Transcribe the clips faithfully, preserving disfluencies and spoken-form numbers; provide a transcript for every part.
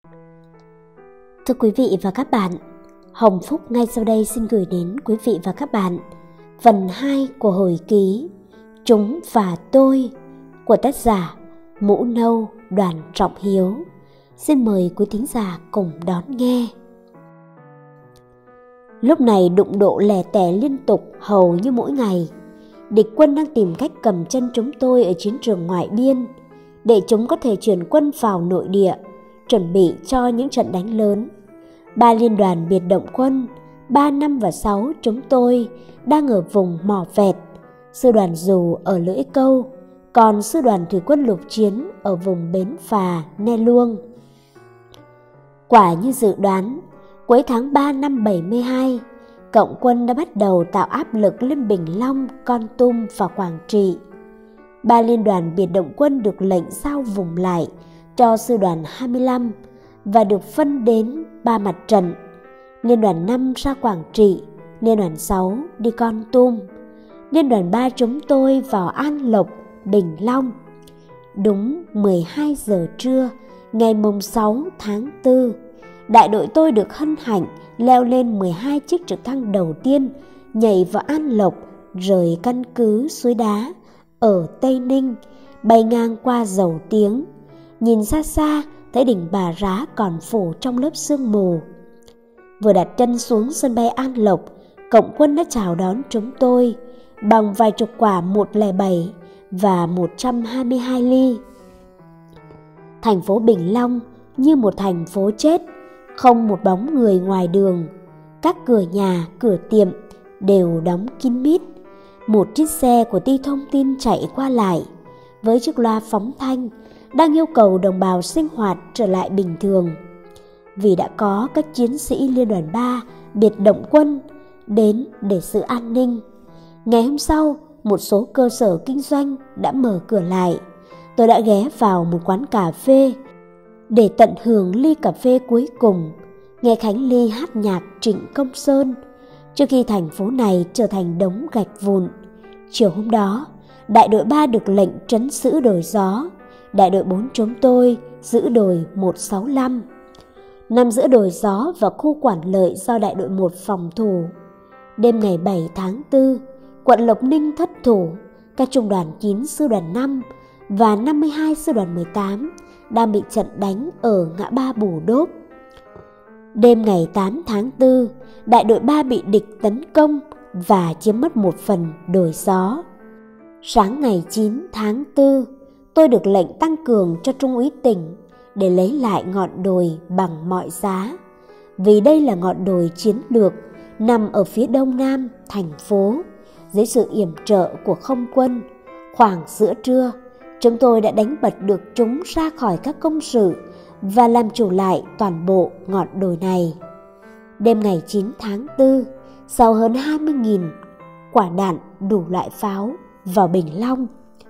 Thưa quý vị và các bạn, Hồng Phúc ngay sau đây xin gửi đến quý vị và các bạn phần hai của hồi ký Chúng và Tôi của tác giả Mũ Nâu Đoàn Trọng Hiếu. Xin mời quý thính giả cùng đón nghe. Lúc này đụng độ lẻ tẻ liên tục hầu như mỗi ngày. Địch quân đang tìm cách cầm chân chúng tôi ở chiến trường ngoại biên để chúng có thể chuyển quân vào nội địa, chuẩn bị cho những trận đánh lớn. Ba liên đoàn biệt động quân ba, năm và sáu chúng tôi đang ở vùng Mỏ Vẹt, sư đoàn dù ở Lưỡi Câu, còn sư đoàn thủy quân lục chiến ở vùng Bến Phà, Ne Luông. Quả như dự đoán, cuối tháng ba năm bảy mươi hai, Cộng quân đã bắt đầu tạo áp lực lên Bình Long, Kon Tum và Quảng Trị. Ba liên đoàn biệt động quân được lệnh giao vùng lại cho sư đoàn hai mươi lăm và được phân đến ba mặt trận. Liên đoàn năm ra Quảng Trị, liên đoàn sáu đi Kon Tum, liên đoàn ba chúng tôi vào An Lộc, Bình Long. Đúng mười hai giờ trưa ngày mùng sáu tháng tư, đại đội tôi được hân hạnh leo lên mười hai chiếc trực thăng đầu tiên nhảy vào An Lộc, rời căn cứ Suối Đá ở Tây Ninh, bay ngang qua Dầu Tiếng. Nhìn xa xa thấy đỉnh Bà Rá còn phủ trong lớp sương mù. Vừa đặt chân xuống sân bay An Lộc, Cộng quân đã chào đón chúng tôi bằng vài chục quả một không bảy và một trăm hai mươi hai ly. Thành phố Bình Long như một thành phố chết, không một bóng người ngoài đường. Các cửa nhà, cửa tiệm đều đóng kín mít. Một chiếc xe của Ty Thông tin chạy qua lại với chiếc loa phóng thanh đang yêu cầu đồng bào sinh hoạt trở lại bình thường. Vì đã có các chiến sĩ liên đoàn ba biệt động quân đến để giữ an ninh. Ngày hôm sau, một số cơ sở kinh doanh đã mở cửa lại. Tôi đã ghé vào một quán cà phê để tận hưởng ly cà phê cuối cùng, nghe Khánh Ly hát nhạc Trịnh Công Sơn trước khi thành phố này trở thành đống gạch vụn. Chiều hôm đó, đại đội ba được lệnh trấn giữ đồi Gió, đại đội bốn chúng tôi giữ đồi một sáu năm. Nằm giữa đồi Gió và khu quản lợi do đại đội một phòng thủ. Đêm ngày bảy tháng tư, quận Lộc Ninh thất thủ. Các trung đoàn chín sư đoàn năm và năm mươi hai sư đoàn mười tám đang bị trận đánh ở ngã ba Bù Đốp. Đêm ngày tám tháng tư, đại đội ba bị địch tấn công và chiếm mất một phần đồi Gió. Sáng ngày chín tháng tư, tôi được lệnh tăng cường cho trung úy Tỉnh để lấy lại ngọn đồi bằng mọi giá, vì đây là ngọn đồi chiến lược nằm ở phía đông nam thành phố. Dưới sự yểm trợ của không quân, khoảng giữa trưa, chúng tôi đã đánh bật được chúng ra khỏi các công sự và làm chủ lại toàn bộ ngọn đồi này. Đêm ngày chín tháng tư, sau hơn hai mươi nghìn quả đạn đủ loại pháo vào Bình Long,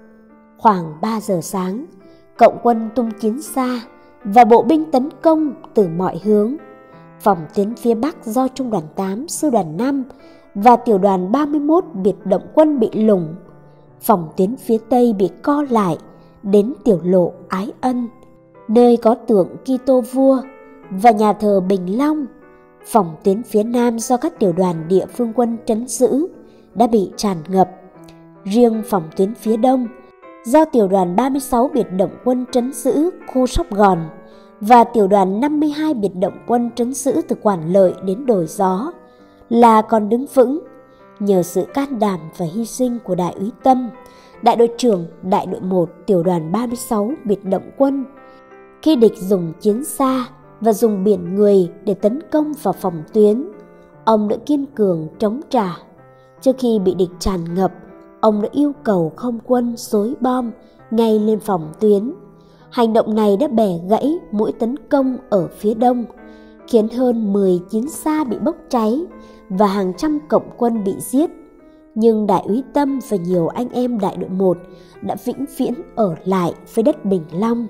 khoảng ba giờ sáng, Cộng quân tung chiến xa và bộ binh tấn công từ mọi hướng. Phòng tuyến phía Bắc do Trung đoàn tám, Sư đoàn năm và Tiểu đoàn ba mươi mốt biệt động quân bị lủng. Phòng tuyến phía Tây bị co lại đến tiểu lộ Ái Ân, nơi có tượng Kitô vua và nhà thờ Bình Long. Phòng tuyến phía Nam do các tiểu đoàn địa phương quân trấn giữ đã bị tràn ngập. Riêng phòng tuyến phía Đông do tiểu đoàn ba mươi sáu biệt động quân trấn giữ khu Sóc Gòn và tiểu đoàn năm mươi hai biệt động quân trấn giữ từ Quản Lợi đến đồi Gió là còn đứng vững nhờ sự can đảm và hy sinh của đại úy Tâm, đại đội trưởng đại đội một tiểu đoàn ba mươi sáu biệt động quân. Khi địch dùng chiến xa và dùng biển người để tấn công vào phòng tuyến, ông đã kiên cường chống trả. Trước khi bị địch tràn ngập, ông đã yêu cầu không quân xối bom ngay lên phòng tuyến. Hành động này đã bẻ gãy mũi tấn công ở phía đông, khiến hơn mười chiến xa bị bốc cháy và hàng trăm cộng quân bị giết. Nhưng đại úy Tâm và nhiều anh em đại đội một đã vĩnh viễn ở lại với đất Bình Long.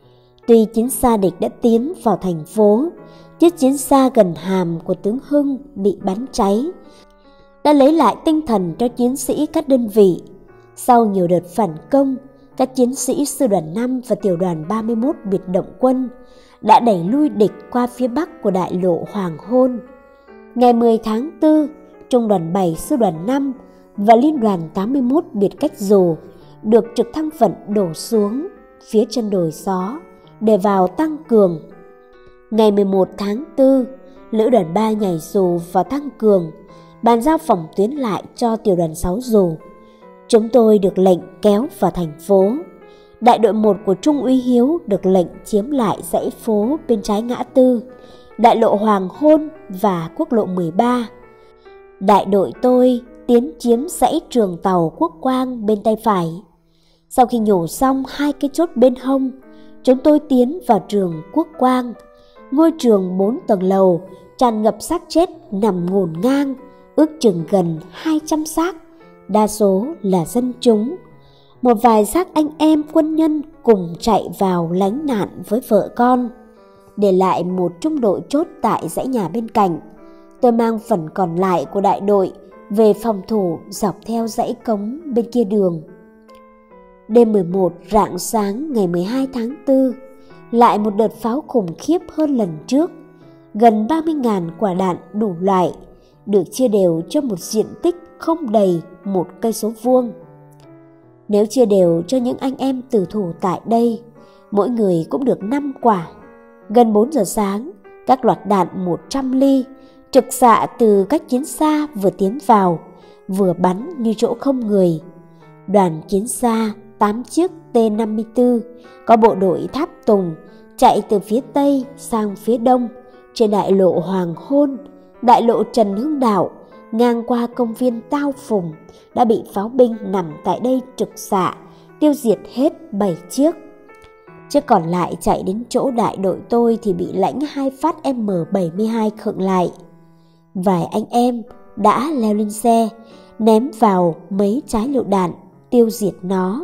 Tuy chiến xa địch đã tiến vào thành phố, chiếc chiến xa gần hàm của tướng Hưng bị bắn cháy đã lấy lại tinh thần cho chiến sĩ các đơn vị. Sau nhiều đợt phản công, các chiến sĩ sư đoàn năm và tiểu đoàn ba mươi mốt biệt động quân đã đẩy lui địch qua phía bắc của đại lộ Hoàng Hôn. Ngày mười tháng tư, trung đoàn bảy sư đoàn năm và liên đoàn tám mươi mốt biệt cách dù được trực thăng vận đổ xuống phía chân đồi Gió để vào tăng cường. Ngày mười một tháng tư, lữ đoàn ba nhảy dù vào tăng cường, bàn giao phòng tuyến lại cho tiểu đoàn sáu dù. Chúng tôi được lệnh kéo vào thành phố. Đại đội một của Trung úy Hiếu được lệnh chiếm lại dãy phố bên trái ngã tư, đại lộ Hoàng Hôn và quốc lộ mười ba. Đại đội tôi tiến chiếm dãy trường tàu Quốc Quang bên tay phải. Sau khi nhổ xong hai cái chốt bên hông, chúng tôi tiến vào trường Quốc Quang, ngôi trường bốn tầng lầu tràn ngập xác chết nằm ngổn ngang, ước chừng gần hai trăm xác, đa số là dân chúng. Một vài xác anh em quân nhân cùng chạy vào lánh nạn với vợ con, để lại một trung đội chốt tại dãy nhà bên cạnh. Tôi mang phần còn lại của đại đội về phòng thủ dọc theo dãy cống bên kia đường. Đêm mười một rạng sáng ngày mười hai tháng tư, lại một đợt pháo khủng khiếp hơn lần trước. Gần ba mươi nghìn quả đạn đủ loại được chia đều cho một diện tích không đầy một cây số vuông. Nếu chia đều cho những anh em tử thủ tại đây, mỗi người cũng được năm quả. Gần bốn giờ sáng, các loạt đạn một trăm ly trực xạ từ cách chiến xa vừa tiến vào, vừa bắn như chỗ không người. Đoàn chiến xa tám chiếc T năm mươi tư có bộ đội tháp tùng chạy từ phía tây sang phía đông trên đại lộ Hoàng Hôn, đại lộ Trần Hưng Đạo, ngang qua công viên Tao Phùng, đã bị pháo binh nằm tại đây trực xạ tiêu diệt hết bảy chiếc. Chiếc còn lại chạy đến chỗ đại đội tôi thì bị lãnh hai phát M bảy mươi hai khựng lại. Vài anh em đã leo lên xe, ném vào mấy trái lựu đạn tiêu diệt nó.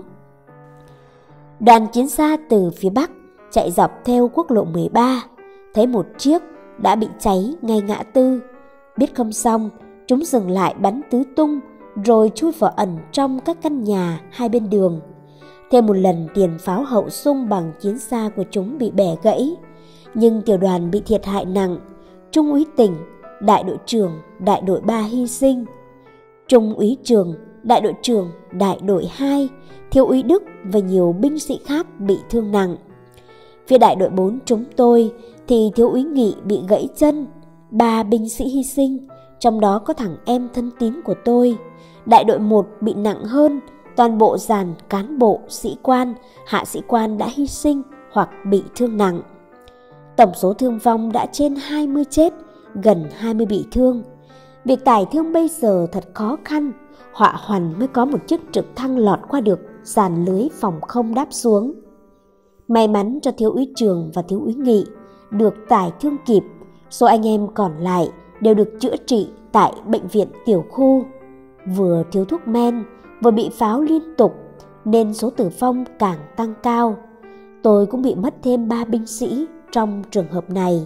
Đoàn chiến xa từ phía bắc chạy dọc theo quốc lộ mười ba, thấy một chiếc đã bị cháy ngay ngã tư. Biết không xong, chúng dừng lại bắn tứ tung rồi chui vào ẩn trong các căn nhà hai bên đường. Thêm một lần tiền pháo hậu xung bằng chiến xa của chúng bị bẻ gãy, nhưng tiểu đoàn bị thiệt hại nặng. Trung úy Tỉnh, đại đội trưởng đại đội ba hy sinh. Trung úy Trường, đại đội trưởng đại đội hai, thiếu úy Đức và nhiều binh sĩ khác bị thương nặng. Phía đại đội bốn chúng tôi thì thiếu úy Nghị bị gãy chân, ba binh sĩ hy sinh, trong đó có thằng em thân tín của tôi. Đại đội một bị nặng hơn, toàn bộ dàn cán bộ, sĩ quan, hạ sĩ quan đã hy sinh hoặc bị thương nặng. Tổng số thương vong đã trên hai mươi chết, gần hai mươi bị thương. Việc tải thương bây giờ thật khó khăn, họa hoằn mới có một chiếc trực thăng lọt qua được dàn lưới phòng không đáp xuống. May mắn cho thiếu úy Trường và thiếu úy Nghị được tải thương kịp, số anh em còn lại đều được chữa trị tại bệnh viện tiểu khu. Vừa thiếu thuốc men, vừa bị pháo liên tục nên số tử vong càng tăng cao. Tôi cũng bị mất thêm ba binh sĩ trong trường hợp này.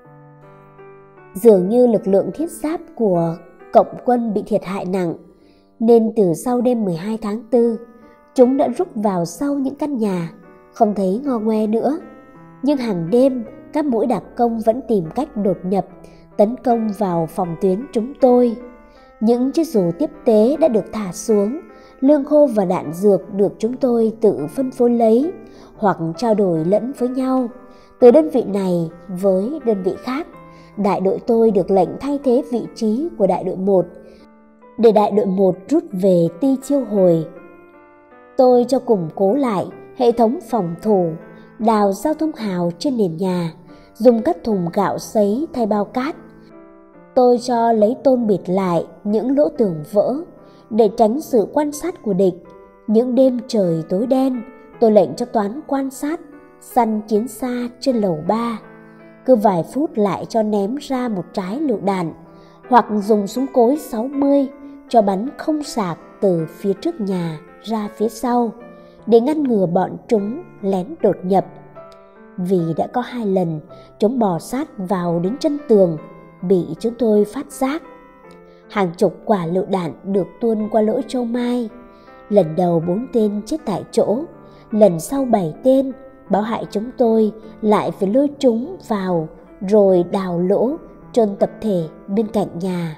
Dường như lực lượng thiết giáp của cộng quân bị thiệt hại nặng, nên từ sau đêm mười hai tháng tư, chúng đã rút vào sau những căn nhà, không thấy ngo ngoe nữa. Nhưng hàng đêm, các mũi đặc công vẫn tìm cách đột nhập, tấn công vào phòng tuyến chúng tôi. Những chiếc dù tiếp tế đã được thả xuống, lương khô và đạn dược được chúng tôi tự phân phối lấy hoặc trao đổi lẫn với nhau. Từ đơn vị này với đơn vị khác, đại đội tôi được lệnh thay thế vị trí của đại đội một, để đại đội một rút về Ti Chiêu Hồi. Tôi cho củng cố lại hệ thống phòng thủ, đào giao thông hào trên nền nhà, dùng các thùng gạo sấy thay bao cát. Tôi cho lấy tôn bịt lại những lỗ tường vỡ để tránh sự quan sát của địch. Những đêm trời tối đen, tôi lệnh cho toán quan sát săn chiến xa trên lầu ba. Cứ vài phút lại cho ném ra một trái lựu đạn, hoặc dùng súng cối sáu mươi cho bắn không sạc từ phía trước nhà ra phía sau để ngăn ngừa bọn chúng lén đột nhập. Vì đã có hai lần chúng bò sát vào đến chân tường, bị chúng tôi phát giác. Hàng chục quả lựu đạn được tuôn qua lỗ châu mai. Lần đầu bốn tên chết tại chỗ, lần sau bảy tên, báo hại chúng tôi lại phải lôi chúng vào rồi đào lỗ chôn tập thể bên cạnh nhà.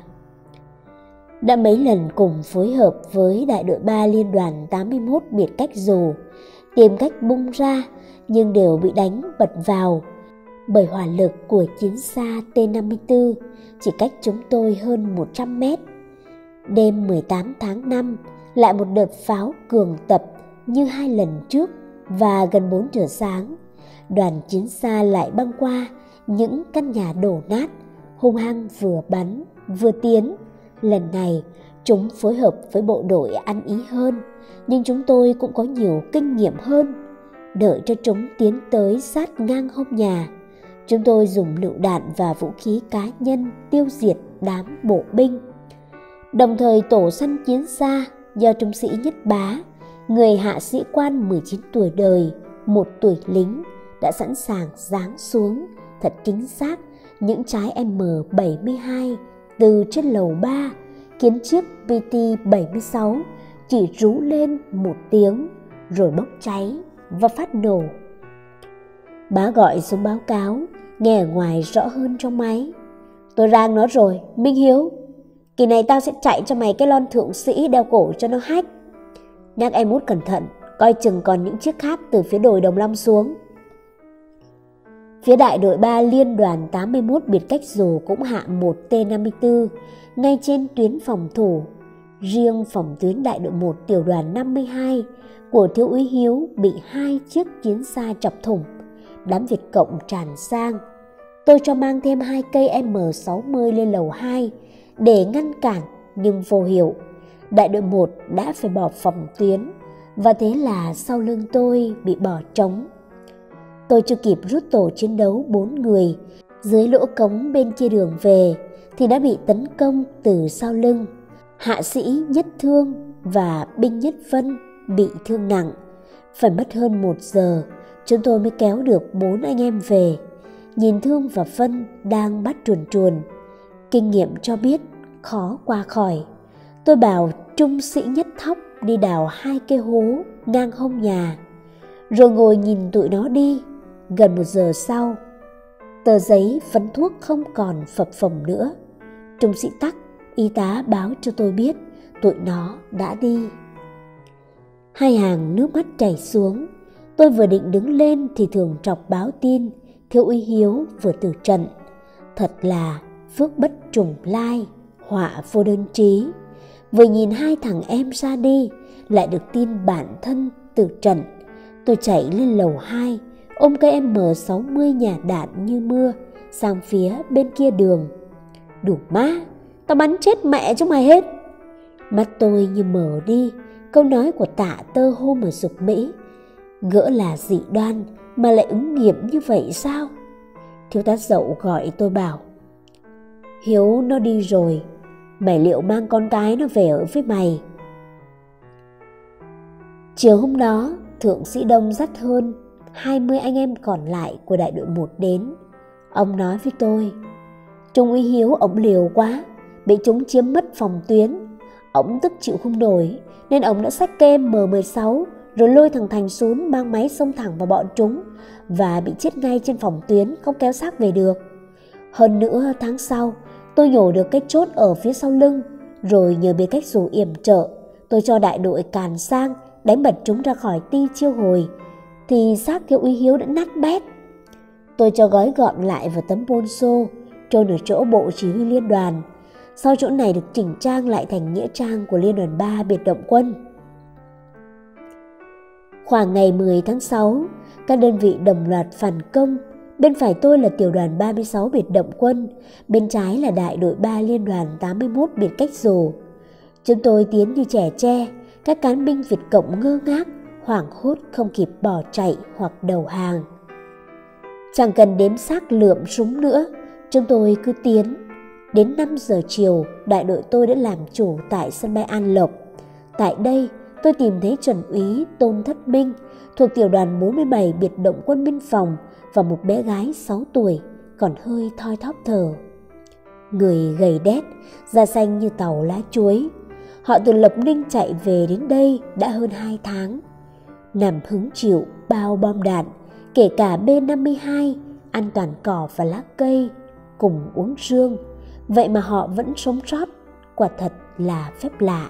Đã mấy lần cùng phối hợp với đại đội ba Liên đoàn tám mươi mốt biệt cách dù, tìm cách bung ra nhưng đều bị đánh bật vào bởi hỏa lực của chiến xa T năm mươi tư chỉ cách chúng tôi hơn một trăm mét. Đêm mười tám tháng năm, lại một đợt pháo cường tập như hai lần trước và gần bốn giờ sáng, đoàn chiến xa lại băng qua những căn nhà đổ nát, hung hăng vừa bắn vừa tiến. Lần này chúng phối hợp với bộ đội ăn ý hơn, nhưng chúng tôi cũng có nhiều kinh nghiệm hơn. Đợi cho chúng tiến tới sát ngang hông nhà, chúng tôi dùng lựu đạn và vũ khí cá nhân tiêu diệt đám bộ binh. Đồng thời tổ săn chiến xa do trung sĩ Nhất Bá, người hạ sĩ quan mười chín tuổi đời, một tuổi lính, đã sẵn sàng giáng xuống thật chính xác những trái M bảy mươi hai từ trên lầu ba, khiến chiếc P T bảy mươi sáu chỉ rú lên một tiếng rồi bốc cháy và phát nổ. Bá gọi xuống báo cáo, nghe ở ngoài rõ hơn trong máy. Tôi rang nó rồi, Minh Hiếu. Kỳ này tao sẽ chạy cho mày cái lon thượng sĩ đeo cổ cho nó hách. Nhắc em út cẩn thận, coi chừng còn những chiếc khác từ phía đồi Đồng Long xuống. Phía đại đội ba Liên đoàn tám mươi mốt biệt cách dù cũng hạ một T năm mươi tư ngay trên tuyến phòng thủ. Riêng phòng tuyến đại đội một tiểu đoàn năm mươi hai của thiếu úy Hiếu bị hai chiếc chiến xa chọc thủng. Đám Việt Cộng tràn sang. Tôi cho mang thêm hai cây M sáu mươi lên lầu hai để ngăn cản, nhưng vô hiệu. Đại đội một đã phải bỏ phòng tuyến, và thế là sau lưng tôi bị bỏ trống. Tôi chưa kịp rút tổ chiến đấu bốn người dưới lỗ cống bên kia đường về thì đã bị tấn công từ sau lưng. Hạ sĩ Nhất Thương và binh Nhất Vân bị thương nặng. Phải mất hơn một giờ chúng tôi mới kéo được bốn anh em về. Nhìn Thương và Vân đang bắt chuồn chuồn, kinh nghiệm cho biết khó qua khỏi. Tôi bảo trung sĩ Nhất Thóc đi đào hai cái hố ngang hông nhà, rồi ngồi nhìn tụi nó đi. Gần một giờ sau, tờ giấy phấn thuốc không còn phập phồng nữa. Trung sĩ Tắc, y tá báo cho tôi biết tụi nó đã đi. Hai hàng nước mắt chảy xuống. Tôi vừa định đứng lên thì Thường Trọc báo tin thiếu úy Hiếu vừa từ trận. Thật là phước bất trùng lai, họa vô đơn chí. Vừa nhìn hai thằng em ra đi, lại được tin bản thân từ trận. Tôi chạy lên lầu hai, ôm cây M sáu mươi nhả đạn như mưa sang phía bên kia đường. Đủ má, tao bắn chết mẹ chúng mày hết. Mắt tôi như mở đi. Câu nói của Tạ Tơ hôm ở Dục Mỹ, gỡ là dị đoan mà lại ứng nghiệm như vậy sao? Thiếu tá Dậu gọi tôi bảo, Hiếu nó đi rồi, mày liệu mang con cái nó về ở với mày? Chiều hôm đó, Thượng sĩ Đông dắt hơn hai mươi anh em còn lại của đại đội một đến. Ông nói với tôi, Trung úy Hiếu ổng liều quá, bị chúng chiếm mất phòng tuyến. Ổng tức chịu không nổi nên ổng đã xách cây M mười sáu rồi lôi thằng Thành xuống, mang máy xông thẳng vào bọn chúng và bị chết ngay trên phòng tuyến, không kéo xác về được. Hơn nữa tháng sau, tôi nhổ được cái chốt ở phía sau lưng, rồi nhờ biết cách dù yểm trợ, tôi cho đại đội càn sang đánh bật chúng ra khỏi ti chiêu hồi, thì xác thiếu úy Hiếu đã nát bét. Tôi cho gói gọn lại vào tấm poncho trôn ở chỗ bộ chỉ huy liên đoàn. Sau chỗ này được chỉnh trang lại thành nghĩa trang của Liên đoàn ba biệt động quân. Khoảng ngày mười tháng sáu, các đơn vị đồng loạt phản công. Bên phải tôi là tiểu đoàn ba mươi sáu biệt động quân, bên trái là đại đội ba Liên đoàn tám mươi mốt biệt cách dù. Chúng tôi tiến như trẻ tre, các cán binh Việt Cộng ngơ ngác, hoảng hốt không kịp bỏ chạy hoặc đầu hàng. Chẳng cần đếm xác lượm súng nữa, chúng tôi cứ tiến. Đến năm giờ chiều, đại đội tôi đã làm chủ tại sân bay An Lộc. Tại đây, tôi tìm thấy chuẩn úy Tôn Thất Minh thuộc tiểu đoàn bốn mươi bảy biệt động quân biên phòng và một bé gái sáu tuổi còn hơi thoi thóp thở. Người gầy đét, da xanh như tàu lá chuối. Họ từ Lộc Ninh chạy về đến đây đã hơn hai tháng. nằm hứng chịu bao bom đạn, kể cả B năm mươi hai, ăn toàn cỏ và lá cây, cùng uống rương. Vậy mà họ vẫn sống sót, quả thật là phép lạ.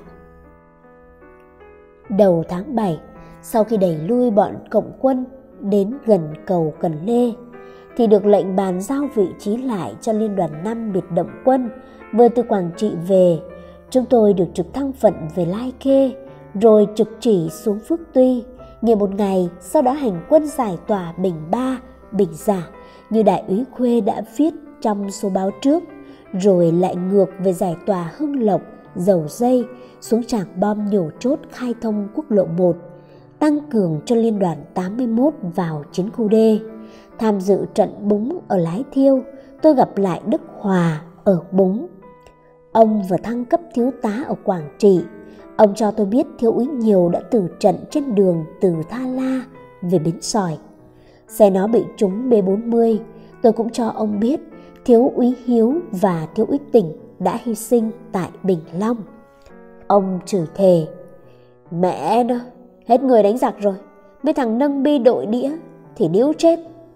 Đầu tháng bảy, sau khi đẩy lui bọn cộng quân đến gần cầu Cần Lê, thì được lệnh bàn giao vị trí lại cho Liên đoàn năm biệt động quân vừa từ Quảng Trị về. Chúng tôi được trực thăng phận về Lai Khê, rồi trực chỉ xuống Phước Tuy, nghỉ một ngày, sau đó hành quân giải tỏa Bình Ba, Bình Giả như đại úy Khuê đã viết trong số báo trước, rồi lại ngược về giải tỏa Hưng Lộc, Dầu Dây, xuống trảng bom nhổ chốt khai thông quốc lộ một, tăng cường cho Liên đoàn tám mươi mốt vào chiến khu D. Tham dự trận Búng ở Lái Thiêu, tôi gặp lại Đức Hòa ở Búng. Ông vừa thăng cấp thiếu tá ở Quảng Trị. Ông cho tôi biết thiếu úy Nhiều đã tử trận trên đường từ Tha La về Bến Sỏi. Xe nó bị trúng B bốn mươi. Tôi cũng cho ông biết thiếu úy Hiếu và thiếu úy Tỉnh đã hy sinh tại Bình Long. Ông chửi thề: mẹ nó, hết người đánh giặc rồi, mấy thằng nâng bi đội đĩa thì điếu chết.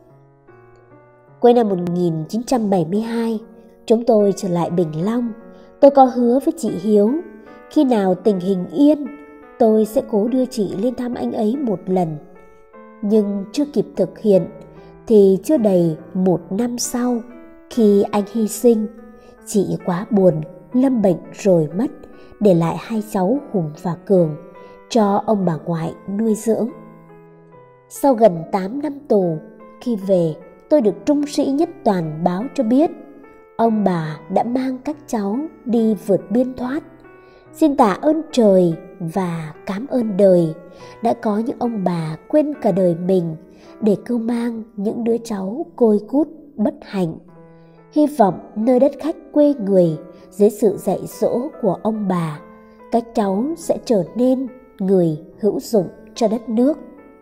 Cuối năm một nghìn chín trăm bảy mươi hai, chúng tôi trở lại Bình Long. Tôi có hứa với chị Hiếu, khi nào tình hình yên, tôi sẽ cố đưa chị lên thăm anh ấy một lần. Nhưng chưa kịp thực hiện, thì chưa đầy một năm sau, khi anh hy sinh, chị quá buồn, lâm bệnh rồi mất, để lại hai cháu Hùng và Cường cho ông bà ngoại nuôi dưỡng. Sau gần tám năm tù, khi về, tôi được trung sĩ Nhất Toàn báo cho biết ông bà đã mang các cháu đi vượt biên thoát. Xin tạ ơn trời và cảm ơn đời, đã có những ông bà quên cả đời mình để cưu mang những đứa cháu côi cút bất hạnh. Hy vọng nơi đất khách quê người, dưới sự dạy dỗ của ông bà, các cháu sẽ trở nên người hữu dụng cho đất nước.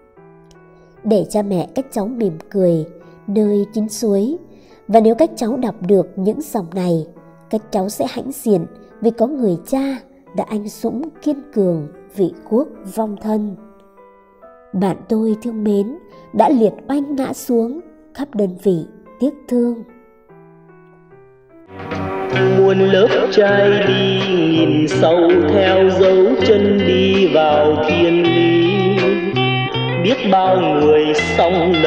Để cha mẹ các cháu mỉm cười nơi chín suối. Và nếu các cháu đọc được những dòng này, các cháu sẽ hãnh diện vì có người cha đã anh dũng kiên cường vì quốc vong thân. Bạn tôi thương mến đã liệt oanh ngã xuống, khắp đơn vị tiếc thương. Muôn lớp trai đi nghìn sâu, theo dấu chân đi vào thiên lý. Biết bao người song